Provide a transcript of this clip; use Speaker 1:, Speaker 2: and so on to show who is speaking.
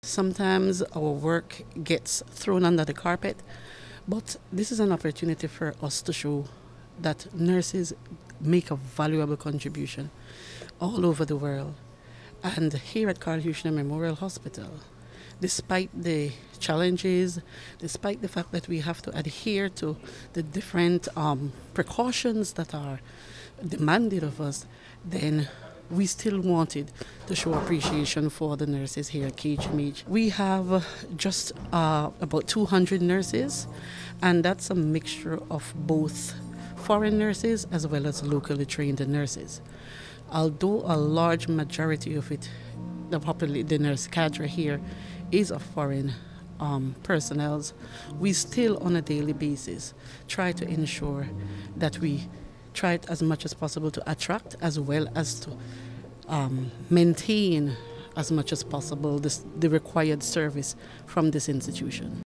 Speaker 1: Sometimes our work gets thrown under the carpet, but this is an opportunity for us to show that nurses make a valuable contribution all over the world. And here at Carl Huchner Memorial Hospital, despite the challenges, despite the fact that we have to adhere to the different precautions that are demanded of us, then we still wanted to show appreciation for the nurses here at KHMH. We have just about 200 nurses, and that's a mixture of both foreign nurses as well as locally trained nurses. Although a large majority of it, the nurse cadre here, is of foreign personnel, we still on a daily basis try to ensure that we try as much as possible to attract as well as to maintain as much as possible the required service from this institution.